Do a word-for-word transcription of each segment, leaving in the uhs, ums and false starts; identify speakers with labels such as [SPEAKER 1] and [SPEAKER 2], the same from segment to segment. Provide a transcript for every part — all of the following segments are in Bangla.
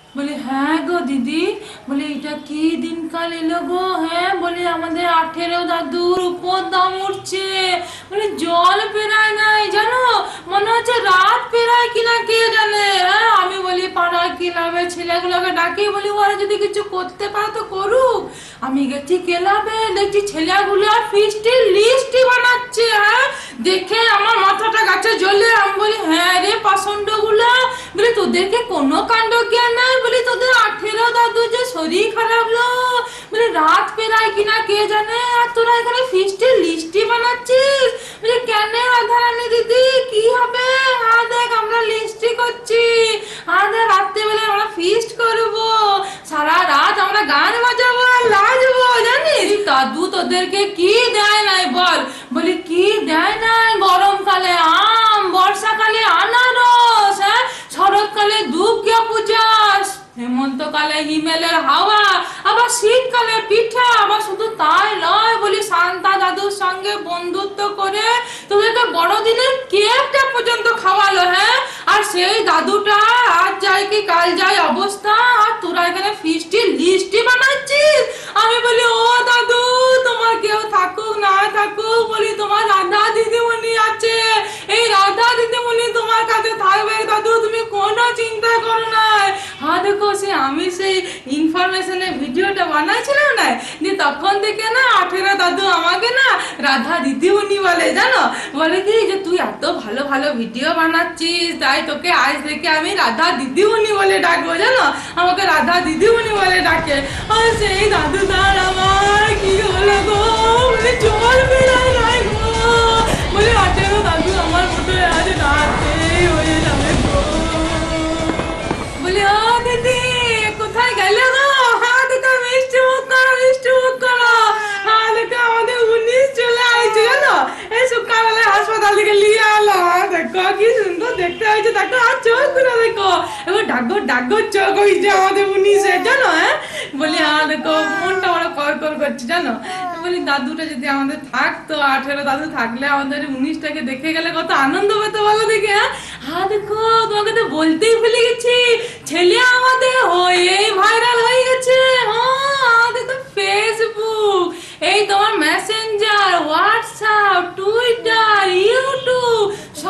[SPEAKER 1] বলি হ্যাঁ গো দিদি, বলি এটা কি দিনকাল এলো গো। হ্যাঁ বলি আমাদের আঠেরো দাদুর উপর দাম উঠছে, বলি জল পেরায় নাই জানো, মনে হচ্ছে রাত পেরায় কিনা কে জানে। হ্যাঁ আমি বলি পাড়ার ক্লাবের ছেলেগুলোকে ডাকি, বলি ওরা যদি কিছু করতে পারে তো করুক। আমি গেছি ক্লাবে, দেখছি ছেলেগুলো আর ফিস্টির লিস্টই বানাচ্ছে। হ্যাঁ দেখে আমার মাথাটা গাছে জ্বলে। আমি বলি হ্যাঁ রে পাষণ্ড গুলা, বলি তোদেরকে কোনো কাণ্ড জ্ঞান নাই, বলি তোদের আঠেরো দাদু যে শরীর খারাপ লো, বলি রাত পেরায় কিনা কে জানে, আর তোরা এখানে ফিস্টের লিস্টই বানাচ্ছিস। বলি কেন রাধারানী দিদি কি হবে, আর দেখ আমরা লিস্টই করছি, আর দেখ রাত্রেবেলা আমরা ফিস্ট করবো, সারা রাত আমরা গান বাজাবো আর লাজবো জানিস। দাদু তোদেরকে কি দেয় নাই বল, বলি কি দেয় নাই, গরমকালে আম, বর্ষাকালে আনারস, হ্যাঁ শরৎকালে দুর্গা পূজা, হেমন্তকালে হিমেলের হাওয়া, আবার শীতকালে পিঠা, আবার শুধু তাই নয়, বলি শান্তা দাদুর সঙ্গে বন্ধুত্ব করে তোদেরকে বড়দিনের কেকটা পর্যন্ত খাওয়ালো। হ্যাঁ আর সেই দাদুটা আজ যায় কি কাল যায় অবস্থা, আর তোরা এখানে ফিস্টি লিস্টি বানাচ্ছিস। আমি বলি ও দাদু তোমার কেউ থাকুক না থাকুক, বলি তোমার রাধা দিদিমণি আছে, এই রাধা দিদিমণি তোমার কাছে থাকবে দাদু, তুমি কোনো চিন্তা করো না। হ্যাঁ দেখো সে আমি সেই ইনফরমেশনের ভিডিওটা বানাইছিলাম না, যে তখন থেকে না আঠেরো দাদু আমাকে না রাধা দিদিমণি বলে জানো, বলে কি যে তুই এত ভালো ভালো ভিডিও বানাচ্ছিস, তাই তোকে আজ থেকে আমি রাধা দিদিমণি বলে ডাকবো জানো, আমাকে রাধা দিদিমণি বলে ডাকে। আর সেই দাদু দার আমার কি হলো গো, বলে জল বেড়ায় নাই গো, বলে আঠেরো দাদু আমার মতো আজ রাতে হয়ে যাবে গো। বলি ও দিদি কোথায় গেলে গো, হ্যাঁ দেখো মিষ্টি মুখ করো মিষ্টি মুখ করো, হ্যাঁ দেখো আমাদের উনিশ চলে আসছে জানো, এই সকালবেলায় হাসপাতাল থেকে নিয়ে এলো। দেখো কি সুন্দর দেখতে হয়েছে, দেখো আর চোখ গুলো দেখো, এবার ডাকো ডাকো চোখ হয়েছে আমাদের উনিশে জানো। হ্যাঁ বলি হ্যাঁ দেখো মনটা বড় কর কর করছে জানো। বলি দাদুটা যদি আমাদের থাকতো, আঠেরো দাদু থাকলে আমাদের উনিশটাকে দেখে গেলে কত আনন্দ পেতো বলো দেখে। হ্যাঁ হ্যাঁ দেখো তোমাকে তো বলতেই ভুলে গেছি, ছেলে আমাদের হয়ে ভাইরাল হয়ে গেছে। হ্যাঁ আমাদের তো ফেসবুক, এই তোমার মেসেঞ্জার, হোয়াটসঅ্যাপ, টুইটার, ইউটিউব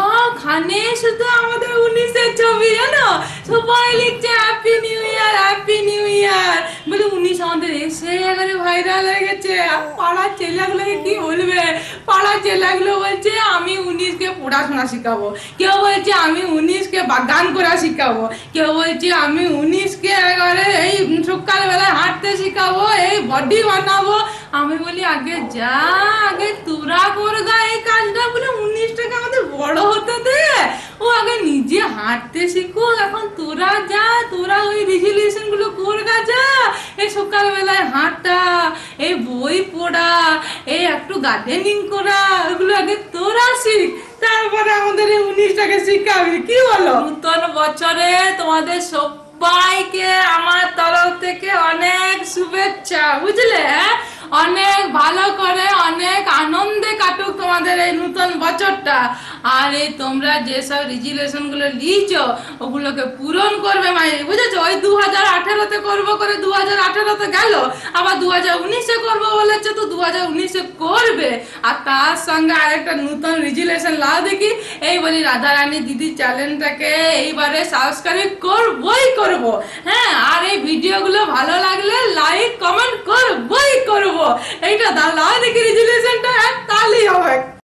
[SPEAKER 1] সবখানে শুধু আমাদের উনিশের ছবি জানো, সবাই লিখছে happy new year happy new year. বলে উনিশ আমাদের এসে এবারে ভাইরাল হয়ে গেছে। আর পাড়ার ছেলেগুলোকে কি বলবে, পাড়ার ছেলেগুলো বলছে আমি উনিশকে পড়াশোনা শিখাবো, কেউ বলছে আমি উনিশকে গান করা শিখাবো, কেউ বলছে আমি উনিশকে এবারে এই সকালবেলায় হাঁটতে শিখাবো, এই বডি বানাবো। আমি বলি আগে যা, আগে তোরা করগা এই কাজটা, বলে উনিশটাকে আমাদের বড় হতে দে, ও আগে নিজে হাঁটতে শিখুক, এখন তোরা যা, তোরা ওই রেজুলেশন গুলো করগা যা, এই সকালবেলায় হাঁটা, এই বই পড়া, এই একটু গার্ডেনিং করা, ওগুলো আগে তোরা শিখ, তারপরে আমাদের এই উনিশটাকে শিখাবি, কি বলো? নূতন বছরে তোমাদের সবাইকে আমার তরফ থেকে অনেক শুভেচ্ছা বুঝলে। হ্যাঁ অনেক ভালো করে অনেক আনন্দে কাটুক তোমাদের এই নতুন বছরটা। আর এই তোমরা যেসব রেজুলেশন গুলো লিখছো ওগুলোকে পূরণ করবে মায়ের, বুঝেছো? ওই দু হাজার আঠেরোতে করবো করে দু হাজার আঠেরোতে গেল, আবার দু হাজার উনিশে করবো বলেছে তো দু হাজার উনিশে করবে। আর তার সঙ্গে আরেকটা নতুন রেজুলেশন লাও দেখি, এই বলি রাধারানী দিদি চ্যানেলটাকে এইবারে সাবস্ক্রাইব করবোই করবো। হ্যাঁ আর এই ভিডিওগুলো